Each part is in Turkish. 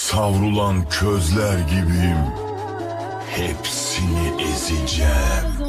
Savrulan közler gibiyim. Hepsini ezeceğim.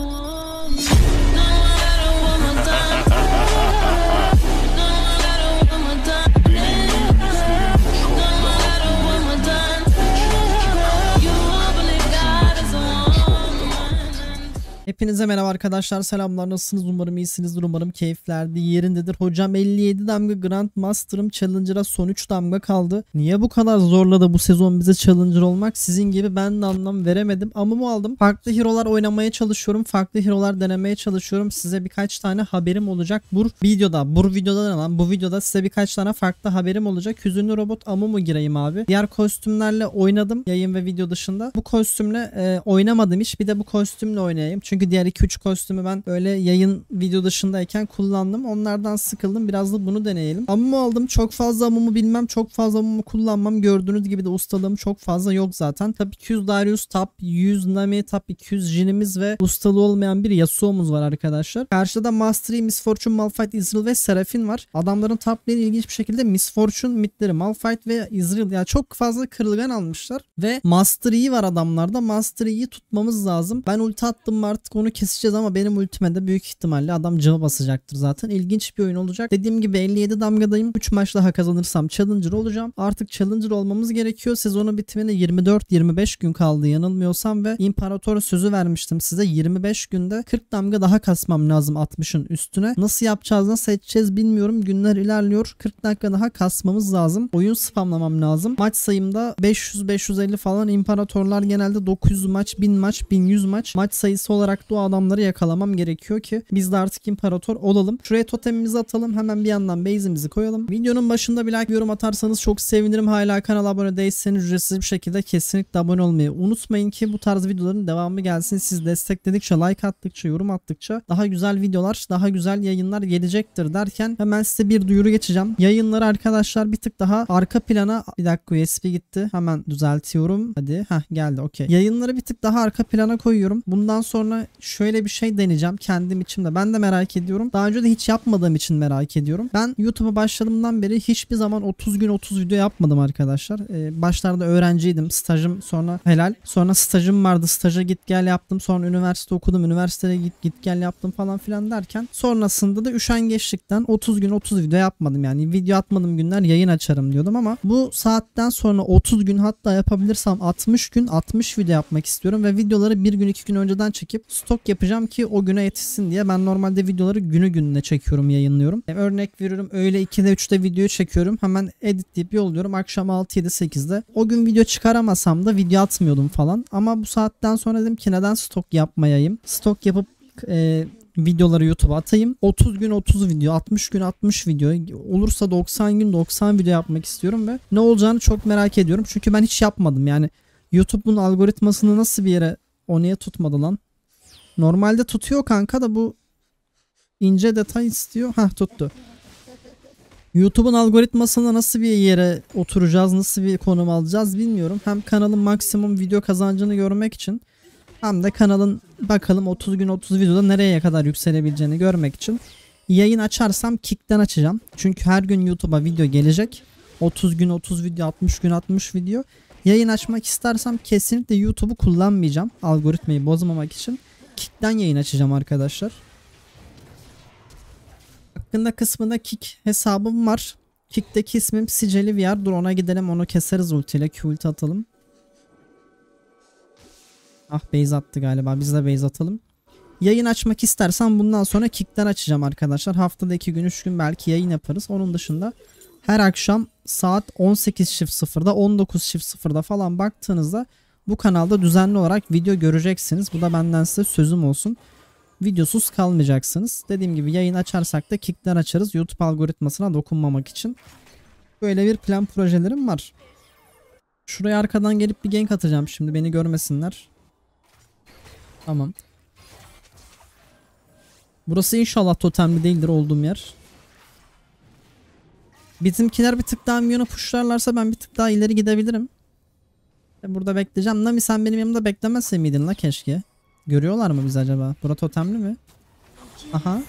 Hepinize merhaba arkadaşlar, selamlar, nasılsınız? Umarım iyisinizdir, umarım keyifler de yerindedir. Hocam 57 damga Grand Master'ım, Challenger'a son 3 damga kaldı. Niye bu kadar zorladı bu sezon bize Challenger olmak? Sizin gibi ben de anlam veremedim. Amumu aldım. Farklı hero'lar oynamaya çalışıyorum. Farklı hero'lar denemeye çalışıyorum. Size birkaç tane haberim olacak. Bu videoda ne lan? Bu videoda size birkaç tane farklı haberim olacak. Hüzünlü robot Amumu gireyim abi. Diğer kostümlerle oynadım yayın ve video dışında. Bu kostümle oynamadım hiç. Bir de bu kostümle oynayayım. Çünkü diğer 2-3 kostümü ben böyle yayın video dışındayken kullandım. Onlardan sıkıldım. Biraz da bunu deneyelim. Amumu aldım. Çok fazla amumu bilmem. Çok fazla amumu kullanmam. Gördüğünüz gibi de ustalığım çok fazla yok zaten. Tabii 200 Darius top, 100 Nami top, 200 Jin'imiz ve ustalığı olmayan bir Yasuo'muz var arkadaşlar. Karşıda Mastery, Miss Fortune, Malphite, Ezreal ve Seraphine var. Adamların top lane'i ilginç bir şekilde Miss Fortune, midleri Malphite ve Ezreal. Yani çok fazla kırılgan almışlar. Ve Mastery var adamlarda. Mastery'yi tutmamız lazım. Ben ulti attım artık onu keseceğiz ama benim ultime de büyük ihtimalle adam cevap basacaktır zaten. İlginç bir oyun olacak. Dediğim gibi 57 damgadayım. 3 maç daha kazanırsam Challenger olacağım. Artık Challenger olmamız gerekiyor. Sezonun bitimine 24-25 gün kaldı yanılmıyorsam ve İmparator sözü vermiştim size. 25 günde 40 damga daha kasmam lazım 60'ın üstüne. Nasıl yapacağız, nasıl edeceğiz bilmiyorum. Günler ilerliyor. 40 dakika daha kasmamız lazım. Oyun spamlamam lazım. Maç sayımda 500-550 falan. İmparatorlar genelde 900 maç, 1000 maç, 1100 maç. Maç sayısı olarak o adamları yakalamam gerekiyor ki biz de artık imparator olalım. Şuraya totemimizi atalım. Hemen bir yandan base'imizi koyalım. Videonun başında bir like, yorum atarsanız çok sevinirim. Hala kanala abone değilseniz ücretsiz bir şekilde kesinlikle abone olmayı unutmayın ki bu tarz videoların devamı gelsin. Siz destekledikçe, like attıkça, yorum attıkça daha güzel videolar, daha güzel yayınlar gelecektir derken hemen size bir duyuru geçeceğim. Yayınları arkadaşlar bir tık daha arka plana, bir dakika USB gitti. Hemen düzeltiyorum. Hadi. Geldi. Okey. Yayınları bir tık daha arka plana koyuyorum. Bundan sonra şöyle bir şey deneyeceğim kendim içimde. Ben de merak ediyorum. Daha önce de hiç yapmadığım için merak ediyorum. Ben YouTube'a başladığımdan beri hiçbir zaman 30 gün 30 video yapmadım arkadaşlar. Başlarda öğrenciydim. Stajım sonra helal. Sonra stajım vardı. Staja git gel yaptım. Sonra üniversite okudum. Üniversiteye git gel yaptım falan filan derken sonrasında da üşengeçlikten 30 gün 30 video yapmadım. Yani video atmadığım günler yayın açarım diyordum ama bu saatten sonra 30 gün, hatta yapabilirsem 60 gün 60 video yapmak istiyorum ve videoları bir gün 2 gün önceden çekip stok yapacağım ki o güne yetişsin diye. Ben normalde videoları günü gününe çekiyorum, yayınlıyorum. Örnek veriyorum, öğle 2'de 3'te videoyu çekiyorum. Hemen editleyip yolluyorum. Akşam 6, 7, 8'de. O gün video çıkaramasam da video atmıyordum falan. Ama bu saatten sonra dedim ki neden stok yapmayayım? Stok yapıp videoları YouTube'a atayım. 30 gün 30 video, 60 gün 60 video, olursa 90 gün 90 video yapmak istiyorum ve ne olacağını çok merak ediyorum. Çünkü ben hiç yapmadım. Yani YouTube'un algoritmasını nasıl bir yere, o niye tutmadı lan? Normalde tutuyor kanka da bu ince detay istiyor. Tuttu. YouTube'un algoritmasında nasıl bir yere oturacağız, nasıl bir konum alacağız bilmiyorum. Hem kanalın maksimum video kazancını görmek için hem de kanalın bakalım 30 gün 30 videoda nereye kadar yükselebileceğini görmek için yayın açarsam Kick'ten açacağım. Çünkü her gün YouTube'a video gelecek. 30 gün 30 video, 60 gün 60 video. Yayın açmak istersem kesinlikle YouTube'u kullanmayacağım. Algoritmayı bozmamak için Kick'ten yayın açacağım arkadaşlar. Hakkında kısmında Kick hesabım var. Kick'teki ismim Siceli VR. Dur ona gidelim, onu keseriz ultiyle. Q ulti atalım. Base attı galiba. Biz de base atalım. Yayın açmak istersen bundan sonra Kick'ten açacağım arkadaşlar. Haftada 2 gün 3 gün belki yayın yaparız. Onun dışında her akşam saat 18.00'da 19.00'da falan baktığınızda bu kanalda düzenli olarak video göreceksiniz. Bu da benden size sözüm olsun. Videosuz kalmayacaksınız. Dediğim gibi yayın açarsak da Kick'ten açarız. YouTube algoritmasına dokunmamak için. Böyle bir plan projelerim var. Şuraya arkadan gelip bir gank atacağım şimdi. Beni görmesinler. Tamam. Burası inşallah totemli değildir olduğum yer. Bizimkiler bir tık daha minyonu pushlarlarsa ben bir tık daha ileri gidebilirim. Burada bekleyeceğim. Nami sen benim yanımda beklemezse miydin la keşke? Görüyorlar mı biz acaba? Bura totemli mi? Aha.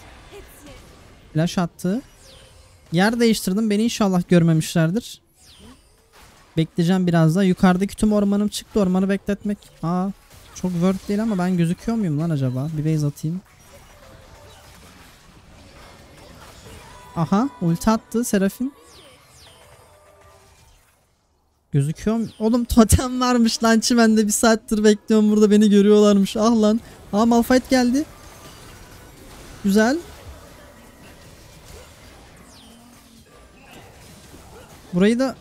Flash attı. Yer değiştirdim. Beni inşallah görmemişlerdir. Bekleyeceğim biraz daha. Yukarıdaki tüm ormanım çıktı. Ormanı bekletmek. Aa, çok worth değil ama ben gözüküyor muyum lan acaba? Bir base atayım. Aha, ulti attı Serafin. Gözüküyor mu? Oğlum totem varmış lan, çimende bir saattir bekliyorum burada, beni görüyorlarmış. Ah lan. Aa, Malphite geldi. Güzel. Burayı da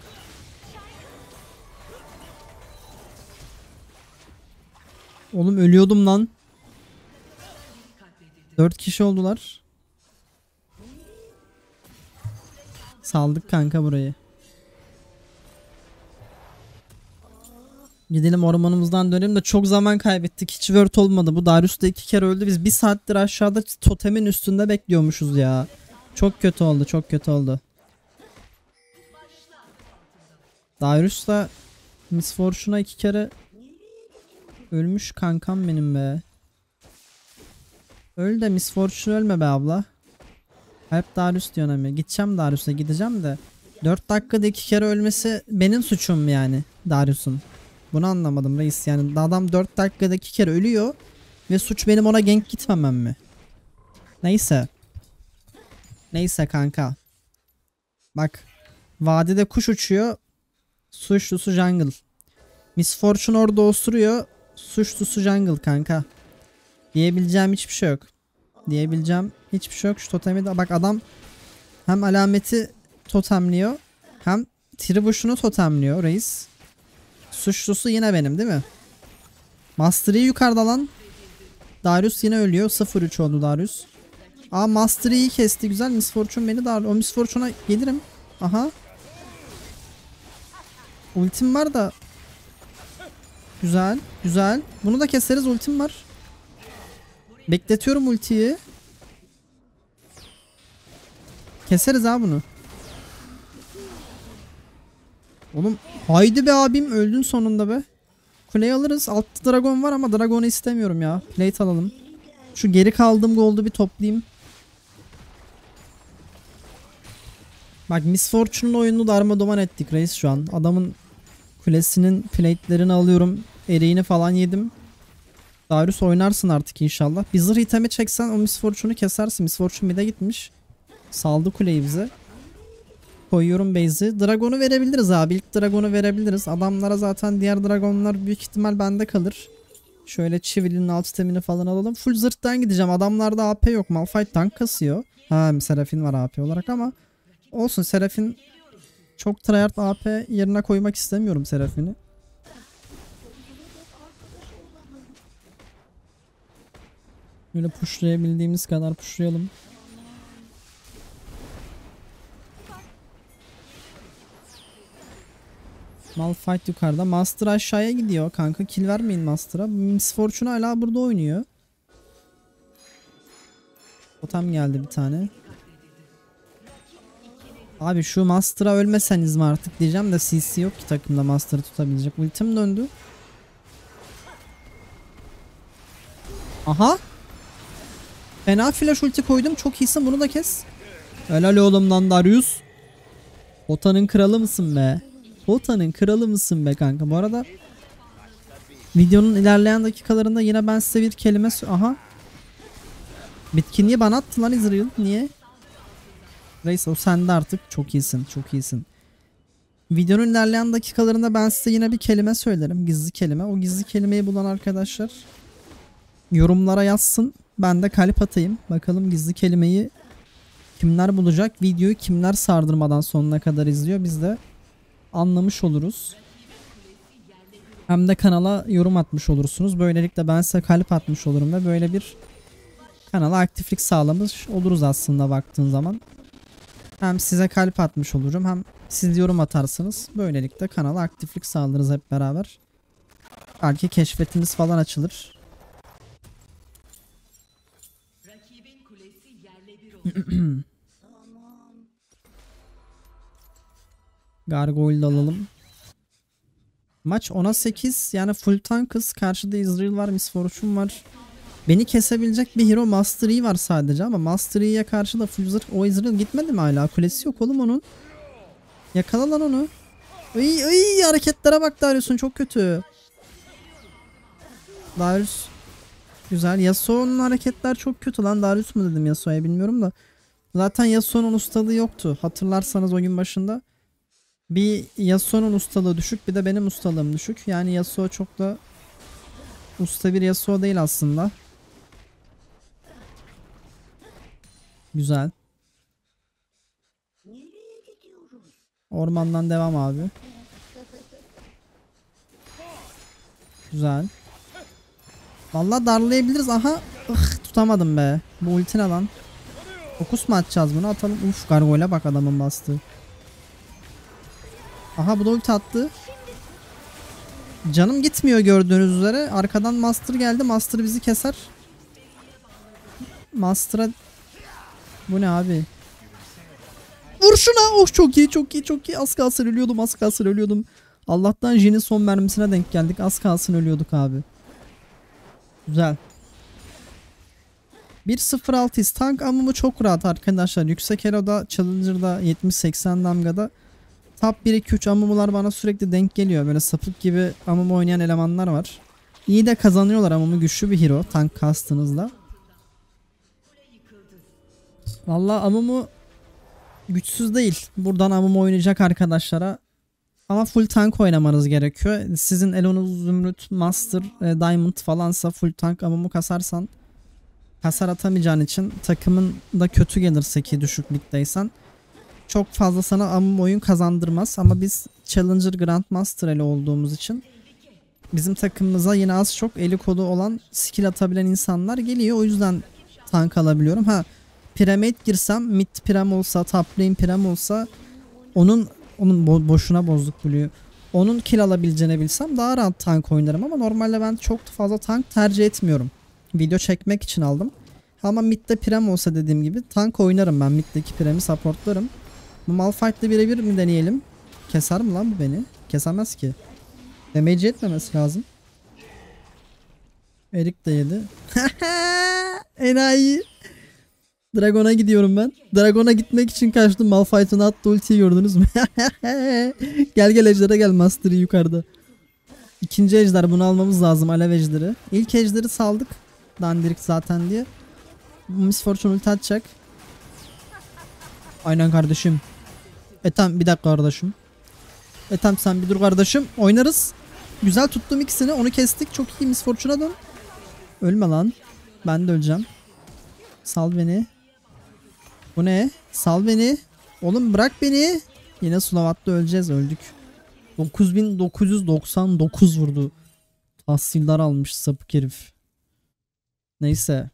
oğlum ölüyordum lan. 4 kişi oldular. Saldık kanka burayı. Gidelim ormanımızdan dönelim de çok zaman kaybettik. Hiç word olmadı. Bu Darius da 2 kere öldü. Biz 1 saattir aşağıda totemin üstünde bekliyormuşuz ya. Çok kötü oldu. Çok kötü oldu. Darius da Miss Fortune'a 2 kere ölmüş kankam benim be. Öl de Miss Fortune ölme be abla. Hep Darius diyorsun ama. Gideceğim Darius'a, gideceğim de. 4 dakikada 2 kere ölmesi benim suçum yani Darius'un. Bunu anlamadım reis, yani adam 4 dakikada 2 kere ölüyor ve suç benim ona gank gitmemem mi? Neyse. Neyse kanka. Bak, vadide kuş uçuyor, suçlusu jungle. Miss Fortune orada osuruyor, suçlusu jungle kanka. Diyebileceğim hiçbir şey yok. Diyebileceğim hiçbir şey yok. Şu totemi de bak, adam hem alameti totemliyor hem tribuşunu totemliyor reis. Suçlusu yine benim değil mi? Master Yi yukarıda lan. Darius yine ölüyor. 0-3 oldu Darius. Aa, Master Yi'yi kesti. Güzel. Miss Fortune beni dar. O Miss Fortune'a gelirim. Aha. Ultim var da. Güzel. Güzel. Bunu da keseriz. Ultim var. Bekletiyorum ultiyi. Keseriz ha bunu. Oğlum haydi be abim, öldün sonunda be. Kuleyi alırız. Altta dragon var ama dragonu istemiyorum ya. Plate alalım. Şu geri kaldığım gold'u bir toplayayım. Bak, Miss Fortune'un oyununu darmadağın ettik reis şu an. Adamın kulesinin plate'lerini alıyorum. Eriğini falan yedim. Darius oynarsın artık inşallah. Bir zırh itemi çeksen o Miss Fortune'u kesersin. Miss Fortune mid'e gitmiş. Saldı kuleyi bize. Koyuyorum base'i. Dragon'u verebiliriz abi. İlk Dragon'u verebiliriz. Adamlara zaten diğer Dragon'lar büyük ihtimal bende kalır. Şöyle Chivil'in alt itemini falan alalım. Full zırhtan gideceğim. Adamlarda AP yok. Malphite tank kasıyor. Ha, Seraphine var AP olarak ama olsun, Seraphine çok tryhard, AP yerine koymak istemiyorum Seraphine'i. Böyle pushlayabildiğimiz kadar pushlayalım. Malphite yukarıda. Master aşağıya gidiyor. Kanka kill vermeyin Master'a. Miss Fortune hala burada oynuyor. Totem geldi bir tane. Abi şu Master'a ölmeseniz mi artık diyeceğim de CC yok ki takımda Master'ı tutabilecek. Ultim döndü. Aha. Fena flash ulti koydum. Çok iyisin, bunu da kes. Helal oğlum lan Darius. Ota'nın kralı mısın be? Ota'nın kralı mısın be kanka? Bu arada videonun ilerleyen dakikalarında yine ben size bir kelime aha. Bitkinliği bana attı lan Israel. Niye? Reis o sende artık. Çok iyisin. Çok iyisin. Videonun ilerleyen dakikalarında ben size yine bir kelime söylerim. Gizli kelime. O gizli kelimeyi bulan arkadaşlar yorumlara yazsın. Ben de kalp atayım. Bakalım gizli kelimeyi kimler bulacak? Videoyu kimler sardırmadan sonuna kadar izliyor? Biz de anlamış oluruz. Hem de kanala yorum atmış olursunuz. Böylelikle ben size kalp atmış olurum ve böyle bir kanala aktiflik sağlamış oluruz aslında baktığın zaman. Hem size kalp atmış olurum, hem siz yorum atarsınız. Böylelikle kanala aktiflik sağlarız hep beraber. Belki keşfetimiz falan açılır. Gargoyle alalım. Maç 10'a 8, yani full tankız. Karşıda Israel var, Miss Fortune var. Beni kesebilecek bir hero Master Yi var sadece ama Master Yi'ye karşı da full zırh. O Israel gitmedi mi hala? Kulesi yok oğlum onun. Yakala lan onu. Iy, iy, hareketlere bak Darius'un, çok kötü. Darius güzel. Yasuo'nun hareketler çok kötü lan. Darius mu dedim Yasuo'ya, bilmiyorum da. Zaten Yasuo'nun ustalığı yoktu. Hatırlarsanız oyun başında. Bir Yasuo'nun ustalığı düşük, bir de benim ustalığım düşük. Yani Yasuo çok da usta bir Yasuo değil aslında. Güzel. Ormandan devam abi. Güzel. Vallahi darlayabiliriz. Aha. Tutamadım be. Bu ulti ne lan? Fokus mu atacağız bunu? Atalım. Uf, gargoyla bak adamın bastığı. Aha, bu da ulti attı. Canım gitmiyor gördüğünüz üzere. Arkadan Master geldi. Master bizi keser. Master'a... Bu ne abi? Vur şuna. Oh, çok iyi, çok iyi, çok iyi. Az kalsın ölüyordum, az kalsın ölüyordum. Allah'tan Jin'in son mermisine denk geldik. Az kalsın ölüyorduk abi. Güzel. 1.06'yız. Tank amımı çok rahat arkadaşlar. Yüksek Elo'da, Challenger'da, 70-80 damgada top 1-2-3 amumular bana sürekli denk geliyor. Böyle sapık gibi amumu oynayan elemanlar var. İyi de kazanıyorlar, amumu güçlü bir hero tank kastığınızda. Vallahi amumu güçsüz değil. Buradan amumu oynayacak arkadaşlara. Ama full tank oynamanız gerekiyor. Sizin Elon'unuz Zümrüt, Master, Diamond falansa full tank amumu kasarsan, hasar atamayacağın için takımın da kötü gelirse ki düşük ligdeysen çok fazla sana amum oyun kazandırmaz. Ama biz Challenger Grandmaster eli olduğumuz için bizim takımımıza yine az çok eli kodu olan, skill atabilen insanlar geliyor. O yüzden tank alabiliyorum. Ha, Pyramid girsem, mid Pyram olsa, top lane Pyram olsa, onun boşuna bozduk Blue'yu. Onun kill alabileceğini bilsem daha rahat tank oynarım ama normalde ben çok fazla tank tercih etmiyorum. Video çekmek için aldım. Ama midde Pyram olsa dediğim gibi tank oynarım ben. Middeki Pyram'i supportlarım. Bu Malphite'le birebir mi deneyelim? Keser mi lan bu beni? Kesemez ki. Damage etmemesi lazım. Erik de yedi. Enayi. Dragon'a gidiyorum ben. Dragon'a gitmek için kaçtım. Malphite'ın attığı ultiyi gördünüz mü? Gel gel ejdere gel. Master'ı yukarıda. İkinci ejder, bunu almamız lazım, alev ejderi. İlk ejderi saldık. Dandirik zaten diye. Miss Fortune ulti atacak. Aynen kardeşim. Tamam, bir dakika kardeşim. Tamam, sen bir dur kardeşim. Oynarız. Güzel tuttum ikisini. Onu kestik. Çok iyi, Miss Fortune'a dön. Ölme lan. Ben de öleceğim. Sal beni. Bu ne? Sal beni. Oğlum bırak beni. Yine Sulavat'ta öleceğiz. Öldük. 9999 vurdu. Tahsildar almış sapık herif. Neyse.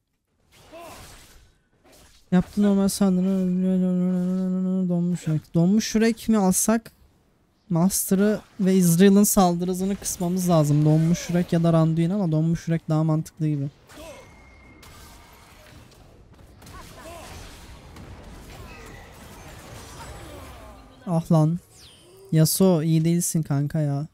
Yaptı normal saldırı. Donmuş yürek. Donmuş yürek mi alsak? Master'ı ve Israel'ın saldırı hızını kısmamız lazım. Donmuş yürek ya da Randuin, ama donmuş yürek daha mantıklı gibi. Ah lan. Yasuo iyi değilsin kanka ya.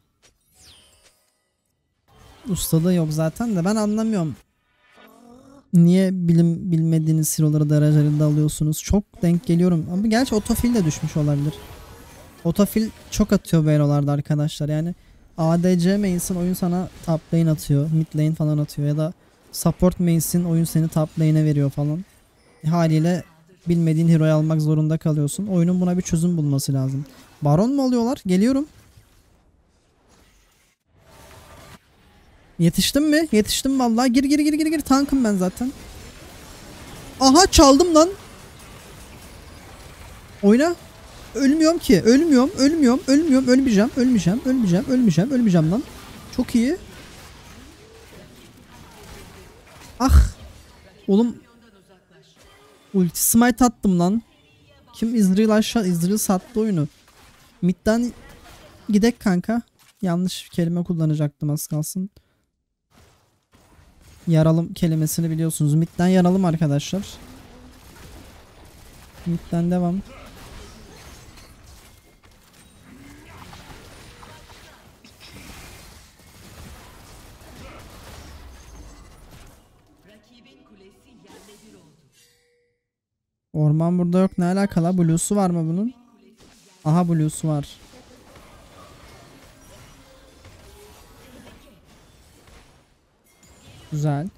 Ustalığı yok zaten de ben anlamıyorum. Niye bilmediğiniz hero'ları dereceli alıyorsunuz? Çok denk geliyorum. Ama gerçi otofil de düşmüş olabilir. Otofil çok atıyor bu hero'larda arkadaşlar. Yani ADC main'sin, oyun sana top lane atıyor. Mid lane falan atıyor. Ya da support main'sin, oyun seni top lane'e veriyor falan. Haliyle bilmediğin hero'yu almak zorunda kalıyorsun. Oyunun buna bir çözüm bulması lazım. Baron mu alıyorlar? Geliyorum. Yetiştim mi? Yetiştim vallahi. Gir gir gir gir gir. Tankım ben zaten. Aha, çaldım lan. Oyna. Ölmüyorum ki. Ölmüyorum. Ölmeyeceğim lan. Çok iyi. Ah. Oğlum. Ulti smite attım lan. Kim? Israel aşağı. Israel sattı oyunu. Mid'den gidek kanka. Yanlış kelime kullanacaktım, az kalsın. Yaralım kelimesini biliyorsunuz. Mid'den yaralım arkadaşlar. Mid'den devam. Orman burada yok. Ne alakalı? Blue'su var mı bunun? Aha, Blue'su var. Güzel.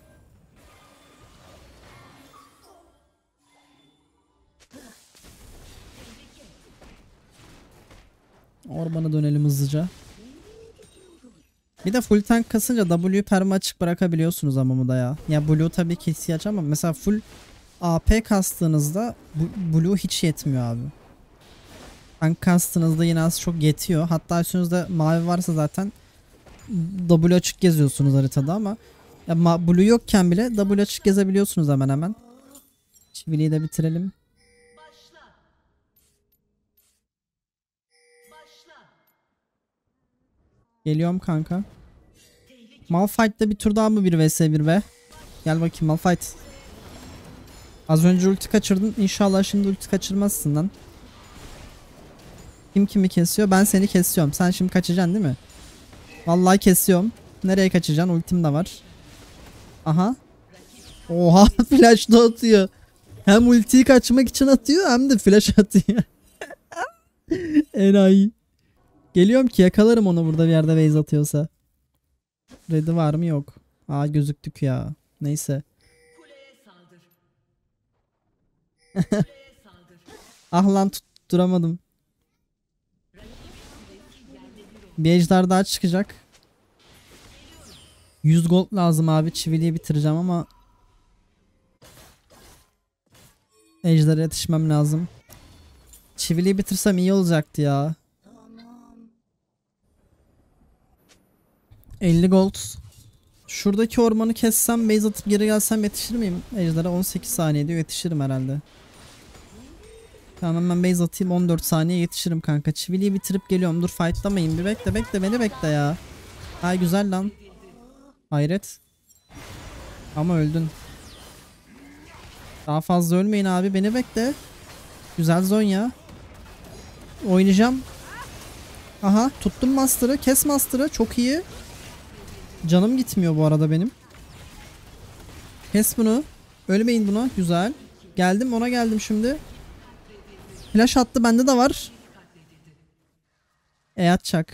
Ormana dönelim hızlıca. Bir de full tank kasınca W'yu perma açık bırakabiliyorsunuz ama bu da ya. Ya Blue tabii ki ihtiyaç ama mesela full AP kastığınızda Blue hiç yetmiyor abi. Tank kastığınızda yine az çok yetiyor. Hatta üstünüzde mavi varsa zaten W açık geziyorsunuz haritada ama ya Blue yokken bile W açık gezebiliyorsunuz hemen hemen. Çiviliyi de bitirelim. Geliyorum kanka. Malphite'da bir tur daha mı 1 vs 1 be? Gel bakayım Malphite. Az önce ulti kaçırdın. İnşallah şimdi ulti kaçırmazsın lan. Kim kimi kesiyor? Ben seni kesiyorum. Sen şimdi kaçacaksın değil mi? Vallahi kesiyorum. Nereye kaçacaksın? Ultim de var. Aha. Oha flash da atıyor. Hem ultiyi kaçmak için atıyor hem de flash atıyor. Enayi. Geliyorum ki yakalarım onu burada bir yerde base atıyorsa. Red'i var mı? Yok. Aa gözüktük ya. Neyse. Ah lan tutturamadım. Bir ejder daha çıkacak. 100 gold lazım abi. Çiviliyi bitireceğim ama ejder'e yetişmem lazım. Çiviliyi bitirsem iyi olacaktı ya. 50 gold. Şuradaki ormanı kessem, base atıp geri gelsem yetişir miyim? Ejder'e 18 saniye diyor, yetişirim herhalde. Tamam ben base atayım, 14 saniye yetişirim kanka. Çiviliyi bitirip geliyorum. Dur fightlamayın, bir bekle beni bekle ya. Ay güzel lan. Hayret. Ama öldün. Daha fazla ölmeyin abi, beni bekle. Güzel Zonya. Oynayacağım. Aha tuttum Master'ı, kes Master'ı, çok iyi. Canım gitmiyor bu arada benim. Kes bunu. Ölmeyin buna. Güzel. Geldim, ona geldim şimdi. Flash attı, bende de var. Atacak.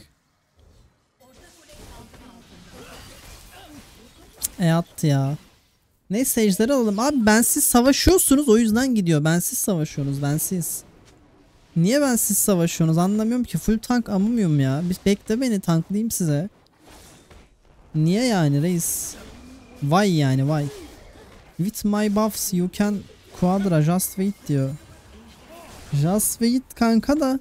Attı ya. Neyse ejderi alalım. Abi bensiz savaşıyorsunuz, o yüzden gidiyor. Bensiz savaşıyorsunuz, bensiz. Niye bensiz savaşıyorsunuz anlamıyorum ki. Full tank amamıyorum ya. Bir bekle beni, tanklayayım size. Niye yani reis? Why yani why? With my buffs you can quadra just wait diyor. Just wait kanka da.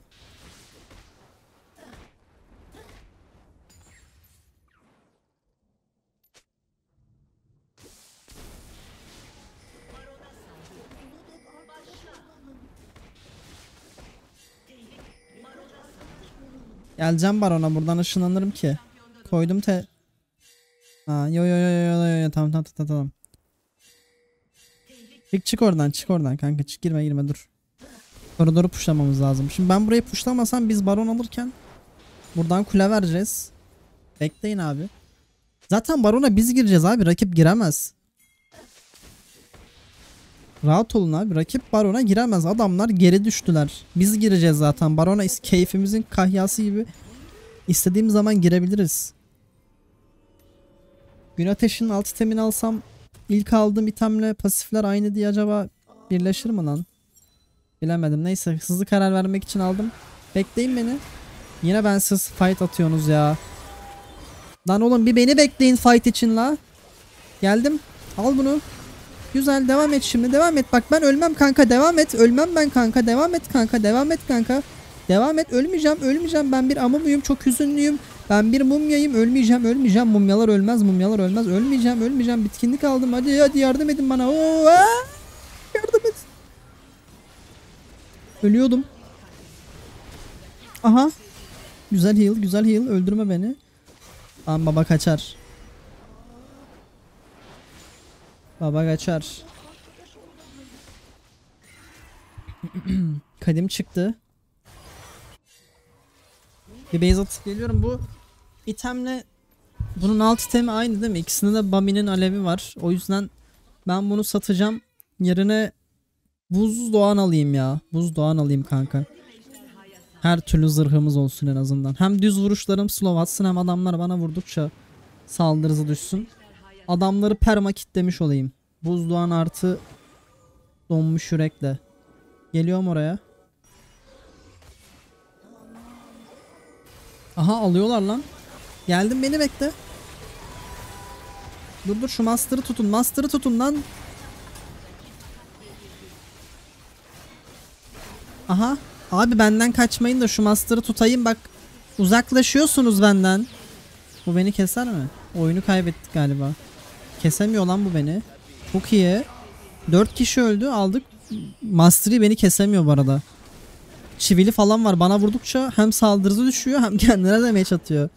Geleceğim barona, buradan ışınlanırım ki. Koydum Ha yo tamam. Çık oradan kanka, girme dur. Koridoru pushlamamız lazım. Şimdi ben burayı pushlamasam biz baron alırken buradan kule vereceğiz. Bekleyin abi. Zaten barona biz gireceğiz abi, rakip giremez. Rahat olun abi, rakip barona giremez, adamlar geri düştüler. Biz gireceğiz zaten barona, keyfimizin kahyası gibi istediğim zaman girebiliriz. Gün ateşinin alt itemini alsam ilk aldığım itemle pasifler aynı diye acaba birleşir mi lan? Bilemedim, neyse hızlı karar vermek için aldım. Bekleyin beni. Yine bensiz fight atıyorsunuz ya. Lan oğlum bir beni bekleyin fight için la. Geldim, al bunu. Güzel, devam et şimdi, devam et. Bak ben ölmem kanka, devam et. Ölmem ben kanka, devam et kanka, devam et kanka. Devam et, ölmeyeceğim. Ben bir amamıyım, çok hüzünlüyüm. Ben bir mumyayım, ölmeyeceğim. Mumyalar ölmez. Ölmeyeceğim. Bitkinlik aldım. Hadi yardım edin bana. Oo, yardım et. Ölüyordum. Aha. Güzel heal. Öldürme beni. Tamam baba kaçar. Kadim çıktı. Bir base atıp geliyorum. Bu itemle bunun alt itemi aynı değil mi? İkisinde de Bami'nin alevi var. O yüzden ben bunu satacağım. Yerine buz doğan alayım ya. Buz doğan alayım kanka. Her türlü zırhımız olsun en azından. Hem düz vuruşlarım slow atsın, hem adamlar bana vurdukça saldırı hızı düşsün. Adamları perma kitlemiş olayım. Buzdoğan artı donmuş yürekle. Geliyorum oraya. Aha alıyorlar lan. Geldim, beni bekle. Dur şu master'ı tutun. Master'ı tutun lan. Aha. Abi benden kaçmayın da şu master'ı tutayım bak. Uzaklaşıyorsunuz benden. Bu beni keser mi? Oyunu kaybettik galiba. Kesemiyor lan bu beni. Çok iyi. 4 kişi öldü, aldık. Mastery beni kesemiyor bu arada. Çivili falan var. Bana vurdukça hem saldırısı düşüyor hem kendine damage atıyor.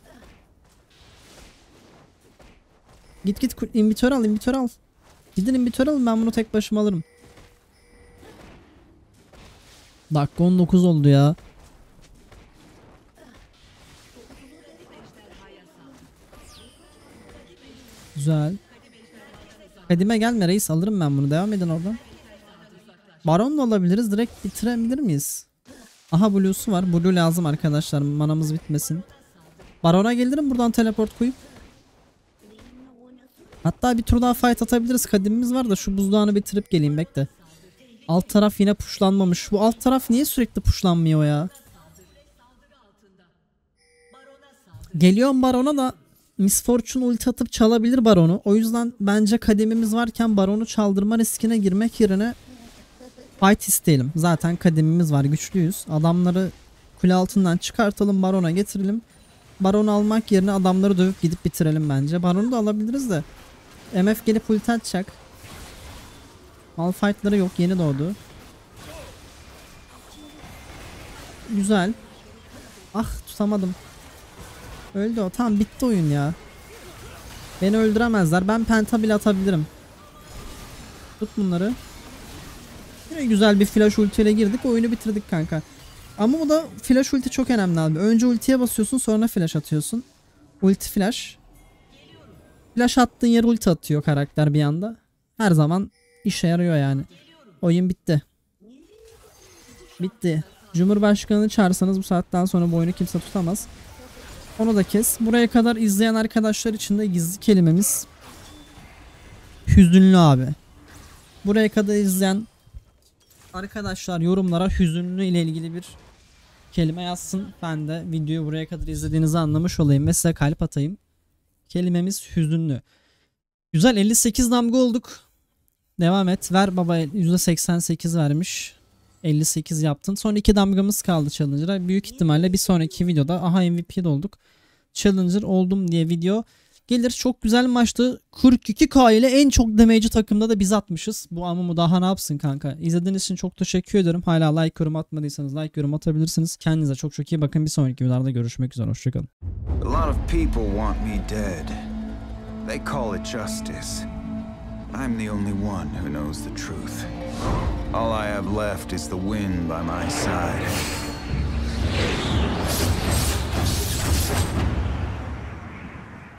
Git imbitör al. Gidin imbitör alın, ben bunu tek başıma alırım. Dakika 19 oldu ya. Güzel. Kadime gelme reis, alırım ben bunu. Devam edin oradan. Baron da alabiliriz. Direkt bitirebilir miyiz? Aha Blue'su var. Blue lazım arkadaşlar. Manamız bitmesin. Baron'a gelirim buradan teleport koyup. Hatta bir tur daha fight atabiliriz. Kadimimiz var da şu buzdağını bitirip geleyim, bekle. Alt taraf yine pushlanmamış. Bu alt taraf niye sürekli pushlanmıyor ya? Geliyorum Baron'a da Miss Fortune ulti atıp çalabilir Baron'u. O yüzden bence kademimiz varken Baron'u çaldırma riskine girmek yerine fight isteyelim. Zaten kademimiz var, güçlüyüz. Adamları kule altından çıkartalım, Baron'a getirelim. Baron'u almak yerine adamları dövüp gidip bitirelim bence. Baron'u da alabiliriz de. MF gelip ulti atacak. Malphite'ları yok, yeni doğdu. Güzel. Ah tutamadım. Öldü o. Tamam bitti oyun ya. Beni öldüremezler. Ben penta bile atabilirim. Tut bunları. Yine güzel bir flash ultiyle girdik. Oyunu bitirdik kanka. Ama bu da flash ulti çok önemli abi. Önce ultiye basıyorsun, sonra flash atıyorsun. Ulti flash. Flash attığın yere ulti atıyor karakter bir anda. Her zaman işe yarıyor yani. Oyun bitti. Bitti. Cumhurbaşkanını çağırsanız bu saatten sonra bu oyunu kimse tutamaz. Onu da kes. Buraya kadar izleyen arkadaşlar için de gizli kelimemiz hüzünlü abi. Buraya kadar izleyen arkadaşlar yorumlara hüzünlü ile ilgili bir kelime yazsın. Ben de videoyu buraya kadar izlediğinizi anlamış olayım ve size kalp atayım. Kelimemiz hüzünlü. Güzel, 58 damga olduk. Devam et. Ver baba, %88 vermiş. 58 yaptın. Son 2 damgamız kaldı Challenger'a. Büyük ihtimalle bir sonraki videoda aha MVP'de olduk. Challenger oldum diye video gelir. Çok güzel maçtı. 42k ile en çok damage'i takımda da biz atmışız. Bu Amumu daha ne yapsın kanka. İzlediğiniz için çok teşekkür ederim. Hala like yorum atmadıysanız like yorum atabilirsiniz. Kendinize çok çok iyi bakın. Bir sonraki videolarda görüşmek üzere. Hoşçakalın. A lot of people want me dead. They call it justice. I'm the only one who knows the truth. All I have left is the wind by my side.